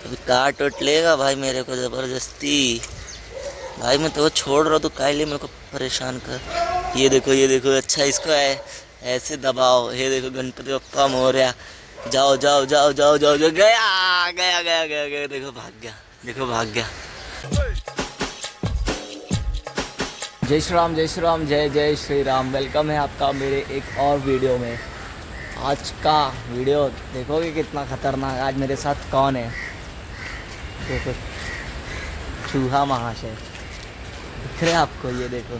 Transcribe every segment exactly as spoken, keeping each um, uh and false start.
अभी काट वट लेगा भाई मेरे को ज़बरदस्ती। भाई मैं तो छोड़ रहा हूँ तो काहे लिए मेरे को परेशान कर। ये देखो ये देखो, अच्छा इसको है ऐसे दबाओ। ये देखो गणपति बप्पा मोरया। जाओ जाओ जाओ जाओ जाओ जाओ, गया गया गया गया गया। देखो भाग गया, देखो भाग गया। जय श्री राम, जय श्री राम, जय जय श्री राम। वेलकम है आपका मेरे एक और वीडियो में। आज का वीडियो देखोगे कितना खतरनाक। आज मेरे साथ कौन है देखो, चूहा महाशय दिख रहे आपको। ये देखो,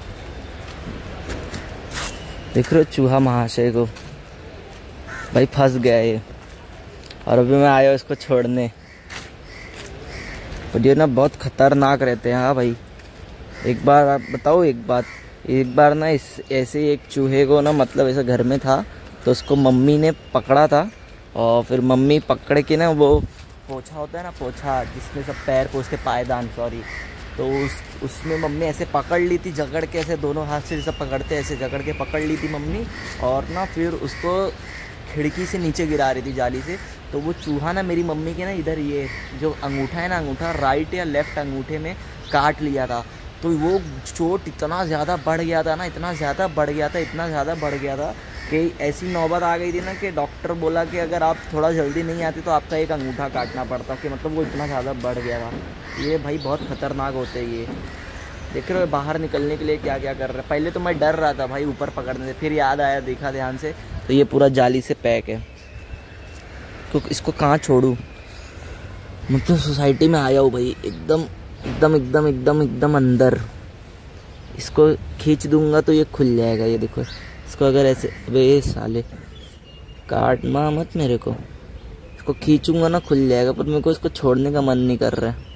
दिख रहे हो चूहा महाशय को। भाई फंस गया ये, और अभी मैं आया इसको छोड़ने। और ये ना बहुत खतरनाक रहते हैं। हाँ भाई, एक बार आप बताओ एक बात। एक बार ना इस ऐसे एक चूहे को ना, मतलब ऐसे घर में था तो उसको मम्मी ने पकड़ा था। और फिर मम्मी पकड़ के ना, वो पोछा होता है ना, पोछा जिसमें सब पैर पोछते, पायदान सॉरी, तो उस उसमें मम्मी ऐसे पकड़ ली थी, जकड़ के ऐसे दोनों हाथ से जैसे पकड़ते ऐसे जकड़ के पकड़ ली थी मम्मी। और ना फिर उसको खिड़की से नीचे गिरा रही थी जाली से। तो वो चूहा ना मेरी मम्मी के ना इधर ये जो अंगूठा है ना, अंगूठा राइट या लेफ्ट अंगूठे में काट लिया था। तो वो चोट इतना ज़्यादा बढ़ गया था ना, इतना ज़्यादा बढ़ गया था, इतना ज़्यादा बढ़ गया था कि ऐसी नौबत आ गई थी ना कि डॉक्टर बोला कि अगर आप थोड़ा जल्दी नहीं आते तो आपका एक अंगूठा काटना पड़ता। कि मतलब वो इतना ज़्यादा बढ़ गया था। ये भाई बहुत ख़तरनाक होते हैं ये। देख रहे हो बाहर निकलने के लिए क्या क्या कर रहे हैं। पहले तो मैं डर रहा था भाई ऊपर पकड़ने से, फिर याद आया, देखा ध्यान से तो ये पूरा जाली से पैक है। तो इसको कहाँ छोड़ूँ। मतलब सोसाइटी में आया हूँ भाई, एकदम एकदम एकदम एकदम एकदम अंदर। इसको खींच दूंगा तो ये खुल जाएगा। ये देखो इसको अगर ऐसे, वे साले काटना मत मेरे को। इसको खींचूंगा ना खुल जाएगा, पर मेरे को इसको छोड़ने का मन नहीं कर रहा है।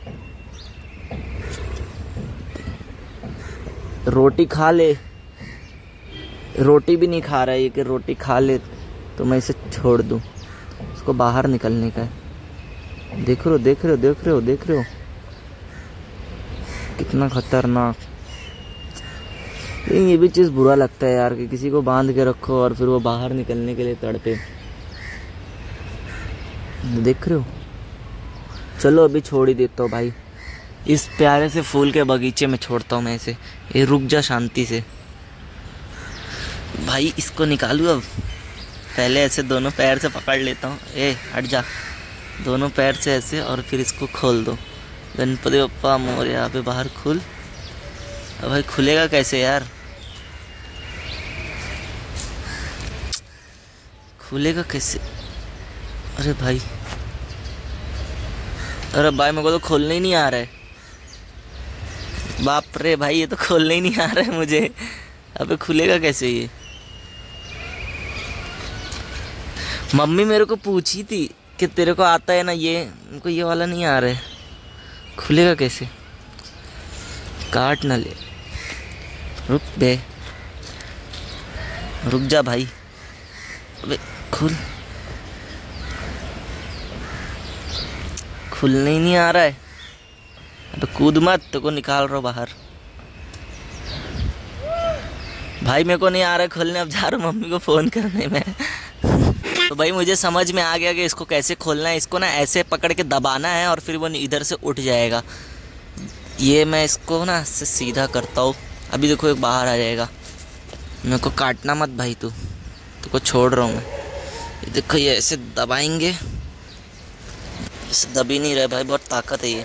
रोटी खा ले, रोटी भी नहीं खा रहा है ये कि रोटी खा ले तो मैं इसे छोड़ दूं। इसको बाहर निकलने का है। देख रहे हो देख रहे हो देख रहे हो देख रहे हो कितना खतरनाक। लेकिन ये भी चीज़ बुरा लगता है यार कि किसी को बांध के रखो और फिर वो बाहर निकलने के लिए तड़पे। देख रहे हो। चलो अभी छोड़ ही देता हूँ भाई। इस प्यारे से फूल के बगीचे में छोड़ता हूँ मैं इसे। ये रुक जा शांति से भाई। इसको निकालूँ अब। पहले ऐसे दोनों पैर से पकड़ लेता हूँ। ए हट जा, दोनों पैर से ऐसे, और फिर इसको खोल दो। गणपति बप्पा मोरया। पे बाहर खुल। अब भाई खुलेगा कैसे यार, खुलेगा कैसे। अरे भाई, अरे भाई मेरे को तो खोलने ही नहीं आ रहा है। बाप रे भाई, ये तो खोलने ही नहीं आ रहा है मुझे। अबे खुलेगा कैसे ये। मम्मी मेरे को पूछी थी कि तेरे को आता है ना ये, उनको ये वाला नहीं आ रहा है। खुलेगा कैसे। काट ना ले, रुक बे, रुक जा भाई। अबे खुल, खुलने ही नहीं आ रहा है। अबे कूद मत, तो को निकाल रहा हूँ बाहर। भाई मेरे को नहीं आ रहा है खोलने। अब जा रहा हूँ मम्मी को फ़ोन करने में। तो भाई मुझे समझ में आ गया कि इसको कैसे खोलना है। इसको ना ऐसे पकड़ के दबाना है और फिर वो इधर से उठ जाएगा। ये मैं इसको ना से सीधा करता हूँ। अभी देखो एक बाहर आ जाएगा। मेरे को काटना मत भाई, तू तो को छोड़ रहा हूँ मैं। ये देखो ये ऐसे दबाएंगे, इसे दब ही नहीं रहा भाई, बहुत ताकत है ये।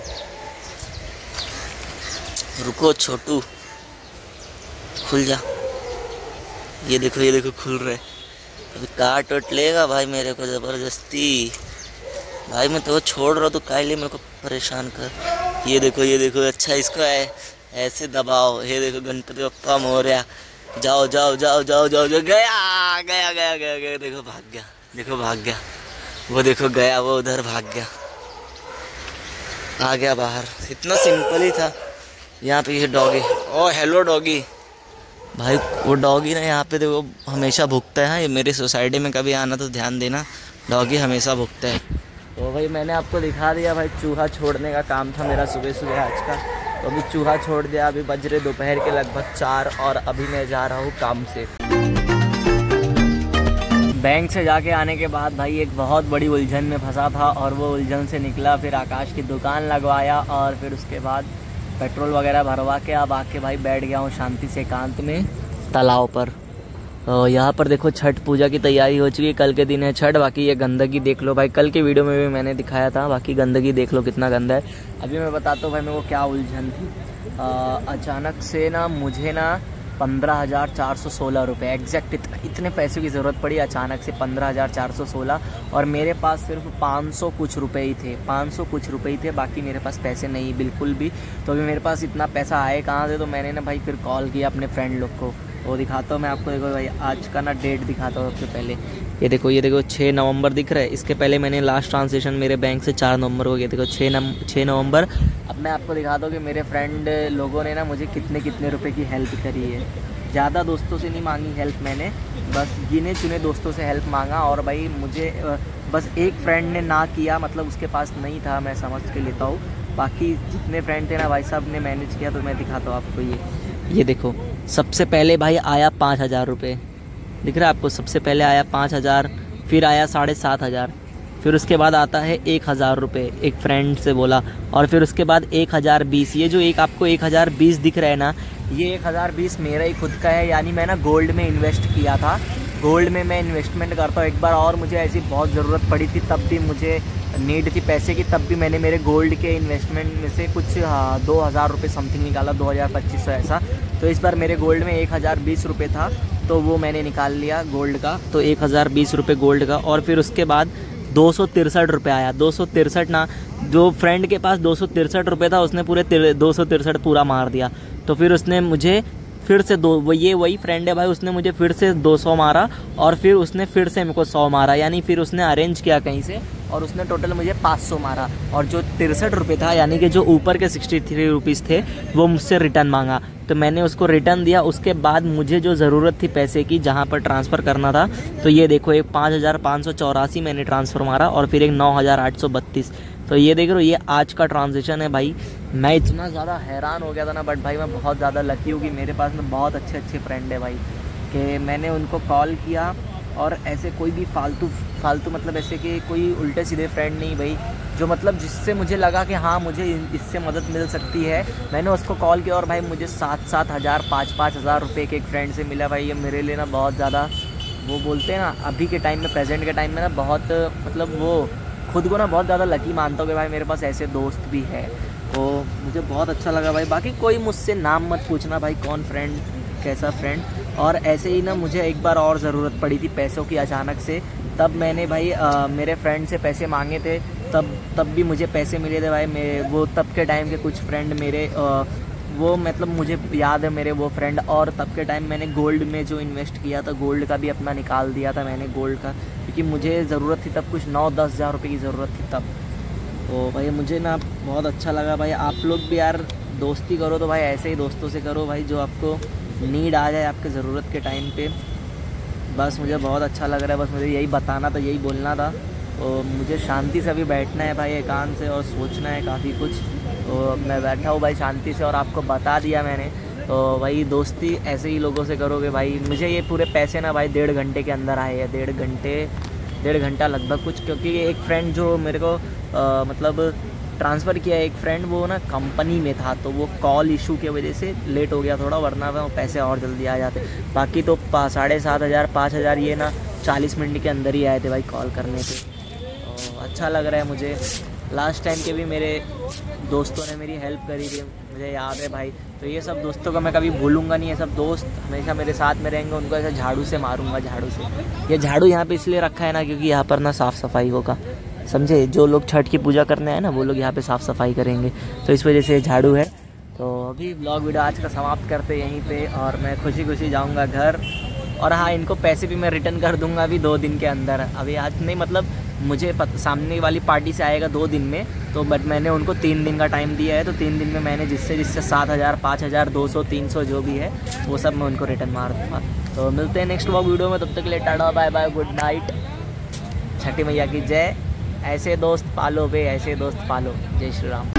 रुको छोटू, खुल जा। ये देखो ये देखो खुल रहा है। अभी काट वट लेगा भाई मेरे को ज़बरदस्ती। भाई मैं तो छोड़ रहा हूँ तो काहे लिए मेरे को परेशान कर। ये देखो ये देखो, अच्छा इसको है ऐसे दबाओ। ये देखो गणपति बप्पा मोरया। जाओ जाओ जाओ जाओ जाओ जाओ, गया गया गया गया गया। देखो भाग गया, देखो भाग गया। वो देखो गया, वो उधर भाग गया, आ गया बाहर। इतना सिंपल ही था। यहाँ पे ये डॉगी, ओ हेलो डॉगी। भाई वो डॉगी ना यहाँ पे देखो हमेशा भुगता है। हाँ, ये मेरी सोसाइटी में कभी आना तो ध्यान देना, डॉगी हमेशा भुगता है। तो भाई मैंने आपको दिखा दिया भाई, चूहा छोड़ने का काम था मेरा सुबह सुबह आज का। तो अभी चूहा छोड़ दिया। अभी बज रहे दोपहर के लगभग चार, और अभी मैं जा रहा हूँ काम से। बैंक से जाके आने के बाद भाई एक बहुत बड़ी उलझन में फंसा था और वो उलझन से निकला, फिर आकाश की दुकान लगवाया और फिर उसके बाद पेट्रोल वगैरह भरवा के अब आके भाई बैठ गया हूँ शांति से एकांत में तालाब पर। तो यहाँ पर देखो छठ पूजा की तैयारी हो चुकी है, कल के दिन है छठ। बाकी ये गंदगी देख लो भाई, कल के वीडियो में भी मैंने दिखाया था, बाकी गंदगी देख लो कितना गंदा है। अभी मैं बताता हूँ भाई मेरे को क्या उलझन थी। आ, अचानक से ना मुझे ना पंद्रह हज़ार चार सौ सोलह रुपये एग्जैक्ट इत, इतने पैसों की ज़रूरत पड़ी अचानक से, पंद्रह हज़ार चार सौ सोलह, और मेरे पास सिर्फ पाँच सौ कुछ रुपए ही थे, पाँच सौ कुछ रुपए ही थे, बाकी मेरे पास पैसे नहीं बिल्कुल भी। तो अभी मेरे पास इतना पैसा आए कहाँ से, तो मैंने ना भाई फिर कॉल किया अपने फ्रेंड लोग को। वो दिखाता हूँ मैं आपको, देखो भाई आज का ना डेट दिखाता हूँ सबसे पहले। ये देखो ये देखो छः नवंबर दिख रहा है, इसके पहले मैंने लास्ट ट्रांजेक्शन मेरे बैंक से चार नवंबर को गया, देखो छः नम छः नवंबर। अब मैं आपको दिखाता हूँ कि मेरे फ्रेंड लोगों ने ना मुझे कितने कितने रुपए की हेल्प करी है। ज़्यादा दोस्तों से नहीं मांगी हेल्प मैंने, बस गिने चुने दोस्तों से हेल्प मांगा। और भाई मुझे बस एक फ्रेंड ने ना किया, मतलब उसके पास नहीं था, मैं समझ के लेता हूँ। बाकी जितने फ्रेंड थे ना भाई साहब ने मैनेज किया। तो मैं दिखाता हूँ आपको, ये ये देखो सबसे पहले भाई आया पाँच हज़ार रुपये, दिख रहा है आपको, सबसे पहले आया पाँच हज़ार, फिर आया साढ़े सात हज़ार, फिर उसके बाद आता है एक हज़ार रुपये, एक फ्रेंड से बोला, और फिर उसके बाद एक हज़ार बीस। ये जो एक आपको एक हज़ार बीस दिख रहा है ना, ये एक हज़ार बीस मेरा ही खुद का है, यानी मैं ना गोल्ड में इन्वेस्ट किया था। गोल्ड में मैं इन्वेस्टमेंट करता हूँ एक बार, और मुझे ऐसी बहुत ज़रूरत पड़ी थी, तब भी मुझे नीड थी पैसे की, तब भी मैंने मेरे गोल्ड के इन्वेस्टमेंट में से कुछ हाँ दो हज़ार रुपये समथिंग निकाला, दो हज़ार पच्चीस सौ ऐसा। तो इस बार मेरे गोल्ड में एक हज़ार बीस रुपये था, तो वो मैंने निकाल लिया गोल्ड का, तो एक हज़ार बीस रुपये गोल्ड का। और फिर उसके बाद दो सौ तिरसठ रुपये आया, दो सौ तिरसठ ना, जो फ्रेंड के पास दो सौ तिरसठ रुपये था उसने पूरे दो सौ तिरसठ पूरा मार दिया। तो फिर उसने मुझे फिर से दो, वो ये वही फ्रेंड है भाई, उसने मुझे फिर से दो सौ मारा, और फिर उसने फिर से मेरे को सौ मारा, यानी फिर उसने अरेंज किया कहीं से, और उसने टोटल मुझे पाँच सौ मारा। और जो तिरसठ रुपये था, यानी कि जो ऊपर के सिक्सटी थ्री रुपीज़ थे, वो मुझसे रिटर्न मांगा, तो मैंने उसको रिटर्न दिया। उसके बाद मुझे जो ज़रूरत थी पैसे की, जहाँ पर ट्रांसफ़र करना था, तो ये देखो एक पाँच हज़ार पाँच सौ चौरासी मैंने ट्रांसफ़र मारा, और फिर एक नौ हज़ार आठ सौ बत्तीस। तो ये देख रहे हो, ये आज का ट्रांजेक्शन है भाई। मैं इतना ज़्यादा हैरान हो गया था ना, बट भाई मैं बहुत ज़्यादा लकी हूँ कि मेरे पास में बहुत अच्छे अच्छे फ्रेंड है भाई, कि मैंने उनको कॉल किया, और ऐसे कोई भी फालतू फालतू मतलब ऐसे कि कोई उल्टे सीधे फ्रेंड नहीं भाई, जो मतलब जिससे मुझे लगा कि हाँ मुझे इससे मदद मिल सकती है, मैंने उसको कॉल किया, और भाई मुझे सात सात हज़ार पाँच पाँच हज़ार रुपये के एक फ्रेंड से मिला भाई। ये मेरे लिए ना बहुत ज़्यादा, वो बोलते हैं ना अभी के टाइम में, प्रेजेंट के टाइम में ना बहुत, मतलब वो खुद को ना बहुत ज़्यादा लकी मानता हूँ कि भाई मेरे पास ऐसे दोस्त भी है। तो मुझे बहुत अच्छा लगा भाई। बाकी कोई मुझसे नाम मत पूछना भाई, कौन फ्रेंड कैसा फ्रेंड। और ऐसे ही ना मुझे एक बार और ज़रूरत पड़ी थी पैसों की अचानक से, तब मैंने भाई आ, मेरे फ्रेंड से पैसे मांगे थे, तब तब भी मुझे पैसे मिले थे भाई। मेरे वो तब के टाइम के कुछ फ्रेंड मेरे आ, वो मतलब मुझे याद है मेरे वो फ्रेंड। और तब के टाइम मैंने गोल्ड में जो इन्वेस्ट किया था, गोल्ड का भी अपना निकाल दिया था मैंने गोल्ड का, क्योंकि मुझे ज़रूरत थी तब, कुछ नौ दस हज़ार रुपये की ज़रूरत थी तब। तो भाई मुझे ना बहुत अच्छा लगा भाई। आप लोग भी यार दोस्ती करो तो भाई ऐसे ही दोस्तों से करो भाई, जो आपको नीड आ जाए आपके ज़रूरत के टाइम पे। बस मुझे बहुत अच्छा लग रहा है, बस मुझे यही बताना था, यही बोलना था। तो मुझे शांति से अभी बैठना है भाई एकांत से, और सोचना है काफ़ी कुछ। तो मैं बैठा हूँ भाई शांति से, और आपको बता दिया मैंने। तो भाई दोस्ती ऐसे ही लोगों से करोगे भाई। मुझे ये पूरे पैसे ना भाई डेढ़ घंटे के अंदर आए हैं, डेढ़ घंटे डेढ़ घंटा लगभग कुछ, क्योंकि एक फ्रेंड जो मेरे को आ, मतलब ट्रांसफ़र किया, एक फ्रेंड वो ना कंपनी में था, तो वो कॉल इशू की वजह से लेट हो गया थोड़ा, वरना वो पैसे और जल्दी आ जाते। बाकी तो साढ़े सात हज़ार पाँच हज़ार ये ना चालीस मिनट के अंदर ही आए थे भाई कॉल करने से। तो अच्छा लग रहा है मुझे। लास्ट टाइम के भी मेरे दोस्तों ने मेरी हेल्प करी थी, मुझे याद है भाई। तो ये सब दोस्तों को मैं कभी भूलूंगा नहीं, ये सब दोस्त हमेशा मेरे साथ में रहेंगे, उनको ऐसा झाड़ू से मारूंगा, झाड़ू से। ये झाड़ू यहाँ पे इसलिए रखा है ना, क्योंकि यहाँ पर ना साफ़ सफाई होगा, समझे। जो लोग छठ की पूजा करने आए ना, वो लोग यहाँ पे साफ़ सफाई करेंगे, तो इस वजह से झाड़ू है। तो अभी ब्लॉग वीडियो आज का समाप्त करते यहीं पे, और मैं खुशी खुशी जाऊँगा घर। और हाँ, इनको पैसे भी मैं रिटर्न कर दूँगा अभी दो दिन के अंदर। अभी आज नहीं, मतलब मुझे पत, सामने वाली पार्टी से आएगा दो दिन में, तो बट मैंने उनको तीन दिन का टाइम दिया है। तो तीन दिन में मैंने जिससे जिससे सात हज़ार पाँच हज़ार दो सौ तीन सौ जो भी है वो सब मैं उनको रिटर्न मार दूँगा। तो मिलते हैं नेक्स्ट व्लॉग वीडियो में, तब तक के लिए tata bye bye, good night, Chhathi Maiya की जय। ऐसे दोस्त पालो बे, ऐसे दोस्त पालो। जय श्री राम।